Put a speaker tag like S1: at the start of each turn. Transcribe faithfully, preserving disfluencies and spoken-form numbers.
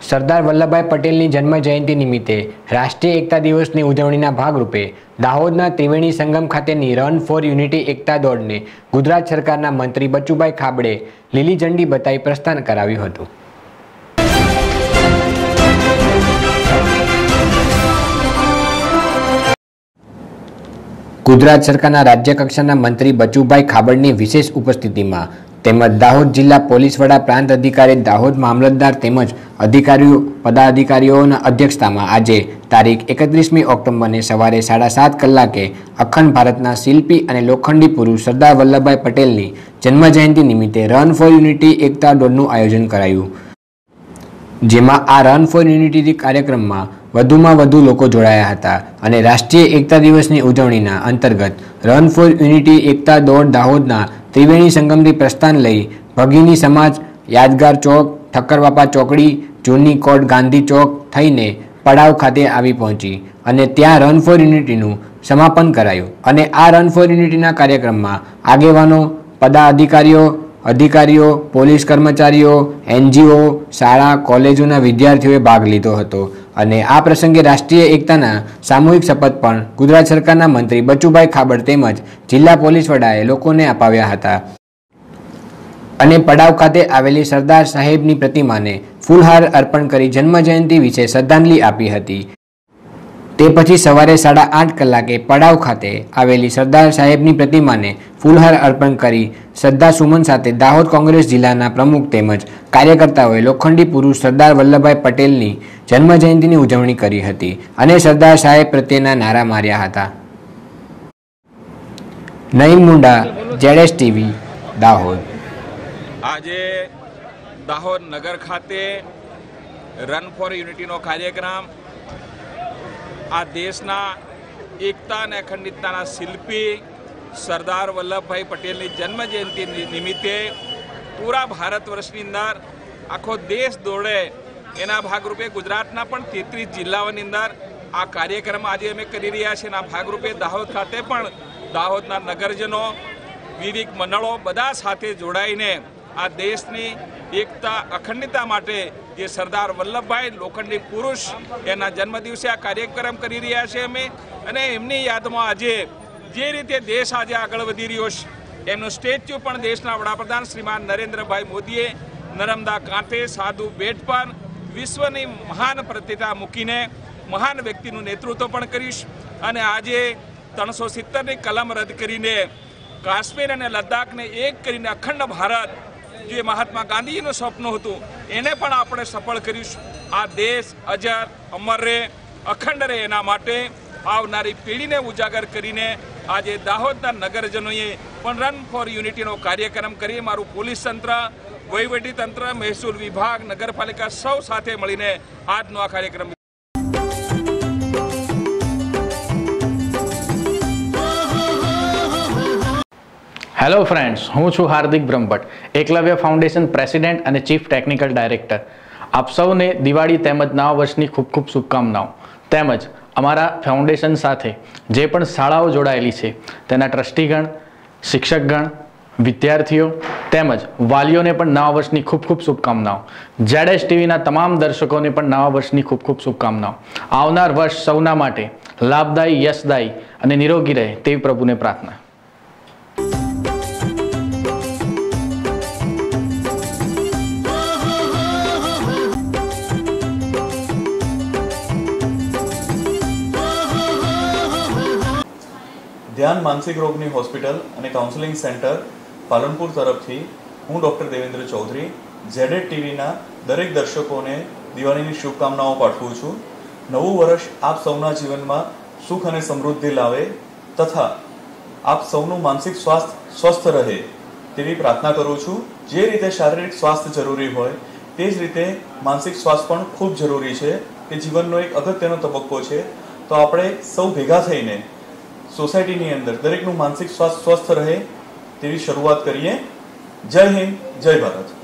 S1: સરદાર વલ્લભભાઈ પટેલની જન્મ જયંતિ નિમિત્તે રાષ્ટ્રીય એકતા દિવસની ઉજવણીના ભાગરૂપે દાહોદના ત્રિવેણી સંગમ ખાતેની રન ફોર યુનિટી એકતા દોડને ગુજરાત સરકારના મંત્રી બચુભાઈ ખાબડે લીલી ઝંડી બતાવી પ્રસ્થાન કરાવ્યું હતું। ગુજરાત સરકારના રાજ્ય કક્ષાના મંત્રી બચુભાઈ ખાબડની વિશેષ ઉપસ્થિતિમાં તેમજ દાહોદ જિલ્લા પોલીસ વડા પ્રાંત અધિકારી દાહોદ મામલતદાર તેમજ અધિકારીઓ પદાધિકારીઓના અધ્યક્ષતામાં આજે તારીખ એકત્રીસમી ઓક્ટોબરને સવારે સાડા સાત કલાકે અખંડ ભારતના શિલ્પી અને લોખંડી પુરુષ સરદાર વલ્લભભાઈ પટેલની જન્મજયંતિ નિમિત્તે રન ફોર યુનિટી એકતા દોડનું આયોજન કરાયું, જેમાં આ રન ફોર યુનિટી કાર્યક્રમમાં વધુમાં વધુ લોકો જોડાયા હતા અને રાષ્ટ્રીય એકતા દિવસની ઉજવણીના અંતર્ગત રન ફોર યુનિટી એકતા દોડ દાહોદના ત્રિવેણી સંગમથી પ્રસ્થાન લઈ ભગીની સમાજ યાદગાર ચોક, ઠક્કરબાપા ચોકડી, જૂની કોટ ગાંધી ચોક થઈને પડાવ ખાતે આવી પહોંચી અને ત્યાં રન ફોર યુનિટીનું સમાપન કરાયું અને આ રન ફોર યુનિટીના કાર્યક્રમમાં આગેવાનો, પદાધિકારીઓ, અધિકારીઓ, પોલીસ કર્મચારીઓ, એનજીઓ, શાળા કોલેજોના વિદ્યાર્થીઓએ ભાગ લીધો હતો અને આ પ્રસંગે રાષ્ટ્રીય એકતાના સામૂહિક શપથ પણ ગુજરાત સરકારના મંત્રી બચુભાઈ ખાબડ તેમજ જિલ્લા પોલીસ વડાએ લોકોને અપાવ્યા હતા અને પડાવ ખાતે આવેલી સરદાર સાહેબની પ્રતિમાને ફૂલહાર અર્પણ કરી જન્મજયંતિ વિશે શ્રદ્ધાંજલિ આપી હતી। તે પછી સવારે સાડા આઠ કલાકે પડાવ ખાતે આવેલી સરદાર સાહેબની પ્રતિમાને ફૂલહાર અર્પણ કરી શ્રદ્ધા સુમન સાથે દાહોદ કોંગ્રેસ જિલ્લાના પ્રમુખ તેમજ કાર્યકર્તાઓએ લોખંડી પુરુષ સરદાર વલ્લભભાઈ પટેલની જન્મજયંતિની ઉજવણી કરી હતી અને સરદાર સાહેબ પ્રત્યેના નારા માર્યા હતા। નઈમ મુંડા, જેડેશ ટીવી, દાહોદ।
S2: આજે દાહોદ નગર ખાતે રન ફોર યુનિટીનો કાર્યક્રમ આ દેશના એકતા અને અખંડિતતાના શિલ્પી સરદાર વલ્લભભાઈ પટેલની જન્મજયંતિ નિમિત્તે પૂરા ભારત વર્ષની અંદર આખો દેશ દોડે એના ભાગરૂપે ગુજરાતના પણ તેત્રીસ જિલ્લાઓની અંદર આ કાર્યક્રમ આજે અમે કરી રહ્યા છીએ। એના ભાગરૂપે દાહોદ ખાતે પણ દાહોદના નગરજનો, વિવિધ મંડળો બધા સાથે જોડાઈને આ દેશની એકતા અખંડિતતા માટે જે સરદાર વલ્લભભાઈ લોખંડી પુરુષ એના જન્મદિવસે આ કાર્યક્રમ કરી રહ્યા છીએ અમે અને એમની યાદમાં આજે જે રીતે દેશ આજે આગળ વધી રહ્યો છે એમનું સ્ટેચ્યુ પણ દેશના વડાપ્રધાન શ્રીમાન નરેન્દ્રભાઈ મોદીએ નર્મદા કાંઠે સાધુ બેટ પર વિશ્વની મહાન પ્રતિષ્ઠા મૂકીને મહાન વ્યક્તિનું નેતૃત્વ પણ કર્યું અને આજે ત્રણસો સિત્તેરની કલમ રદ કરીને કાશ્મીર અને લદ્દાખને એક કરીને અખંડ ભારત જે મહાત્મા ગાંધીજીનું સપનું હતું એને પણ આપણે સફળ કર્યું। આ દેશ અજર અમર રહે, અખંડ રહે એના માટે આવનારી પેઢીને ઉજાગર કરીને આજે દાહોદના નગરજનોએ પણ રન ફોર યુનિટીનો કાર્યક્રમ કરી મારું પોલીસ તંત્ર, વહીવટી તંત્ર, મહેસૂલ વિભાગ, નગરપાલિકા સૌ સાથે મળીને આજનો આ કાર્યક્રમ।
S3: હેલો ફ્રેન્ડ્સ, હું છું હાર્દિક બ્રહ્મભટ્ટ, એકલવ્ય ફાઉન્ડેશન પ્રેસિડેન્ટ અને ચીફ ટેકનિકલ ડાયરેક્ટર। આપ સૌને દિવાળી તેમજ નવા વર્ષની ખૂબ ખૂબ શુભકામનાઓ તેમજ અમારા ફાઉન્ડેશન સાથે જે પણ શાળાઓ જોડાયેલી છે તેના ટ્રસ્ટીગણ, શિક્ષકગણ, વિદ્યાર્થીઓ તેમજ વાલીઓને પણ નવા વર્ષની ખૂબ ખૂબ શુભકામનાઓ। જેડેશ ટીવીના તમામ દર્શકોને પણ નવા વર્ષની ખૂબ ખૂબ શુભકામનાઓ। આવનાર વર્ષ સૌના માટે લાભદાયી, યશદાયી અને નિરોગી રહે તેવી પ્રભુને પ્રાર્થના।
S4: ધ્યાન માનસિક રોગની હોસ્પિટલ અને કાઉન્સેલિંગ સેન્ટર પાલનપુર તરફથી હું ડૉક્ટર દેવેન્દ્ર ચૌધરી ઝેડએડ ટીવીના દરેક દર્શકોને દિવાળીની શુભકામનાઓ પાઠવું છું। નવું વર્ષ આપ સૌના જીવનમાં સુખ અને સમૃદ્ધિ લાવે તથા આપ સૌનું માનસિક સ્વાસ્થ્ય સ્વસ્થ રહે તેવી પ્રાર્થના કરું છું। જે રીતે શારીરિક સ્વાસ્થ્ય જરૂરી હોય તે જ રીતે માનસિક સ્વાસ્થ્ય પણ ખૂબ જરૂરી છે કે જીવનનો એક અગત્યનો તબક્કો છે। તો આપણે સૌ ભેગા થઈને સોસાયટીની અંદર દરેકનું માનસિક સ્વાસ્થ્ય સ્વસ્થ રહે તેવી શરૂઆત કરીએ। જય હિન્દ, જય ભારત।